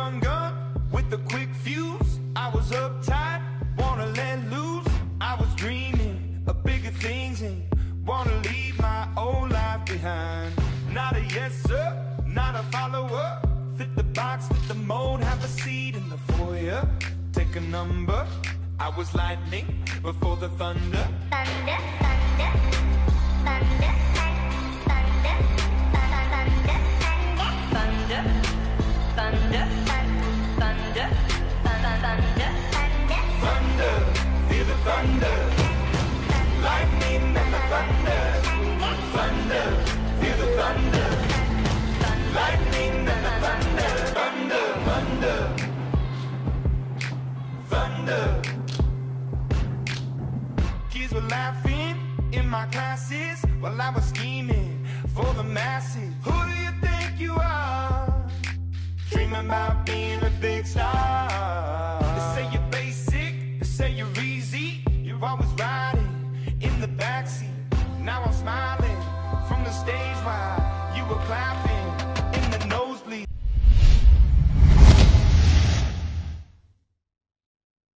young gun with a quick fuse. I was uptight, wanna let loose. I was dreaming of bigger things and wanna leave my old life behind. Not a yes sir, not a follower. Fit the box, fit the mold, have a seat in the foyer. Take a number. I was lightning before the thunder. Thunder, thunder, thunder, thunder, thunder, thunder, thunder, thunder, thunder, thunder, feel the thunder. Lightning and the thunder. Thunder, feel the thunder. Lightning and the thunder. Thunder, thunder, thunder. Kids were laughing in my classes while I was scheming for the masses. Who do you think you are? Dreaming about being a big star. They say you're basic, they say you're easy. You're always riding in the backseat. Now I'm smiling from the stage while you were clapping.